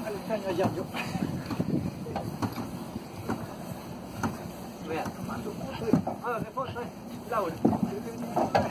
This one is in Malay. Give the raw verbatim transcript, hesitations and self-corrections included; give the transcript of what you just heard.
kan ajak yuk. Lihat, masuk. Ah, repot, lau.